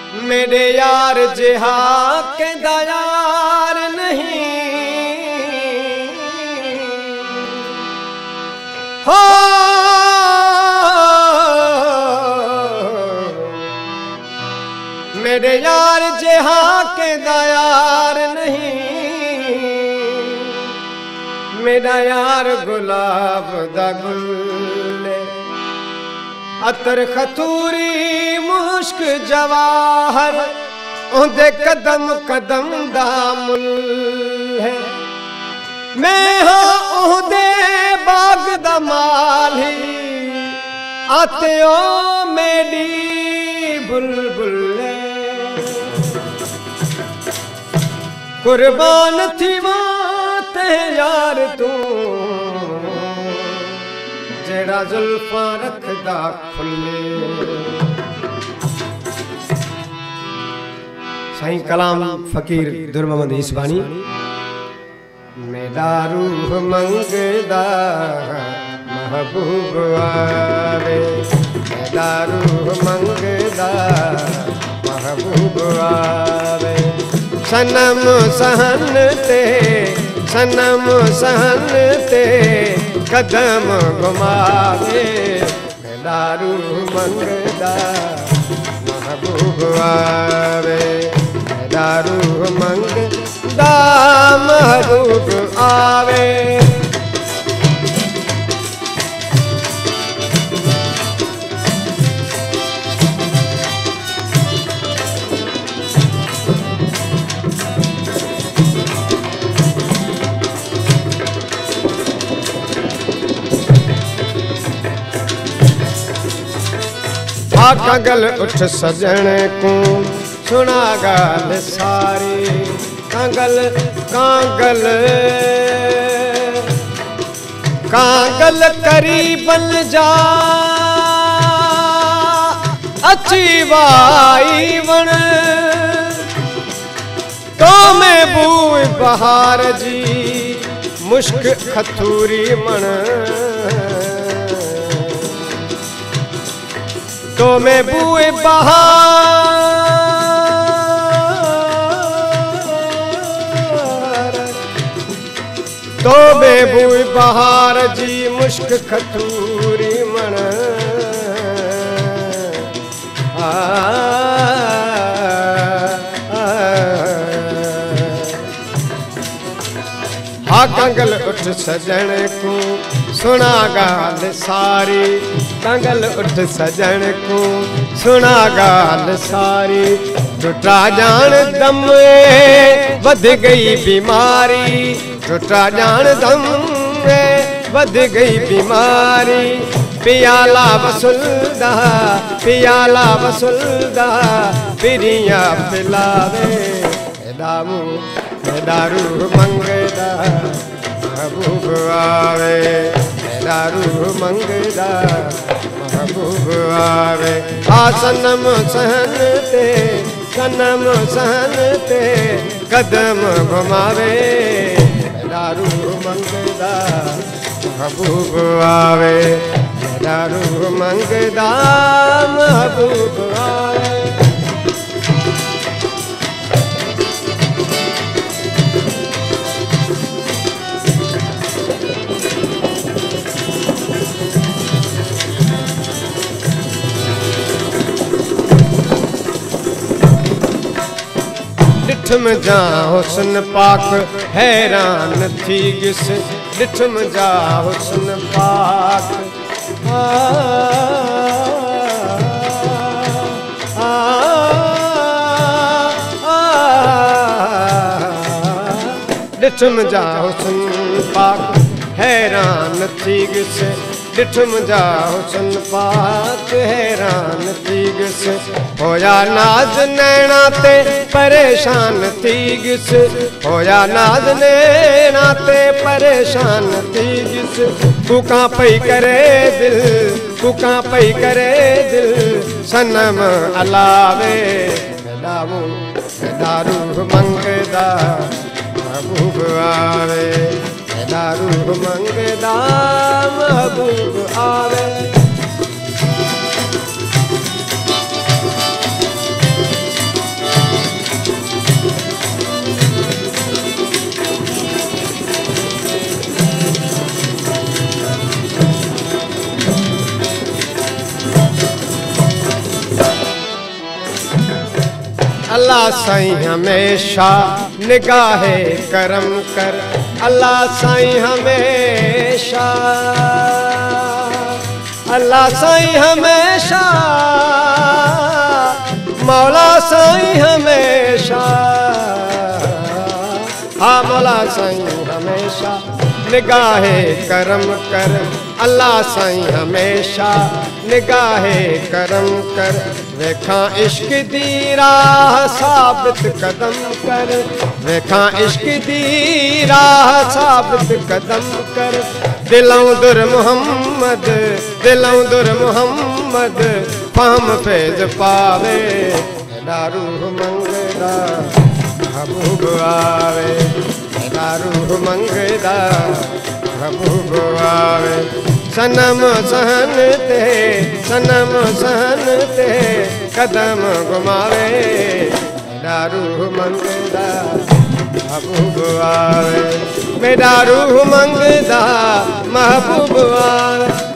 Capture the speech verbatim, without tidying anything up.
मेरे यार जिहा के दयार नहीं हो, मेरे यार जिहा के दयार नहीं। मेरा यार गुलाब दा गुल अतर खतूरी मुश्क जवाहर उन्दे कदम कदम दा मुल है। मैं हाँ उन्दे बाग दा माली आते ओ मेरी बुलबुल कुर्बान थी वाते यार तू जेड़ा जुल्फा रखदा खुले। साईं कलाम फकीर दुर मोहम्मद इसबानी। मेरा रूह मंगदा महबूब आवे, मेरा रूह मंगदा महबूब आवे। सनम सहन ते सनम सहन ते कदम घुमावे, मेरा रूह मंगदा महबूब आवे, मेरा रूह मंगदा महबूब आवे। कागल उठ सजण को सुना गाल सारी। कागल कागल कागल करीबन जा अच्छी वाई वण तो मैं बूए बहार जी मुश्क खतूरी मन। तो मैं बूए बहार तो मैं बूए बहार जी मुश्क खतूरी मन। आ, आ, हा कंगल उठ सजण को सुना गाल सारी। कंगल उठ सजण को सुना गाल सारी। टुटा जान दम वध गई बीमारी, टुटा जान दम वध गई बीमारी। पियाला वसुलदा पियाला वसुलदा पिरिया पिलावे, दामू दारू मंगदा महबूब आवे, दारू मंगदा महबूब आवे। आ सनम सहन ते सनम सहन ते कदम घुमावे, दारू मंगदा महबूब आवे, दारू मंगदा महबूब आवे। डिठम जा हुस्न पाक हैरान थी गिस, डिठम जा हुस्न पाक। आ, आ, आ, डिठम जा हुस्न पाक हैरान थी गिस, डिठम जा हुस्न पाक हैरान थी गिस। होया नाज नैना ते परेशान थी गिस, होया नाज नैना ते परेशान थी गिस। कुका पई करे दिल कुका पई करे दिल सनम अलावे, दारू दारू मंगदा महबूब आवे, दारू मंगदा महबूब आवे। अल्लाह साईं हमेशा निगाहे करम कर, अल्लाह साईं हमेशा, अल्लाह साईं हमेशा, मौला साईं हमेशा, हाँ मौला साईं हमेशा निगाहे करम कर, अल्लाह साईं हमेशा निगाहे करम कर। वेखा इश्क दी राह साबित कदम कर, वेखा इश्क दी राह साबित कदम कर। दिलों दुर मोहम्मद, दिलों दुर मोहम्मद, फाम फैज पावे, दारू मंगदा महबूब आवे, दारू मंगदा महबूब आवे। सनम सहन ते, सनम सहन ते कदम घुमावे, दारू मंगदा महबूब आवे, मैं दारू मंगदा महबूब आवे।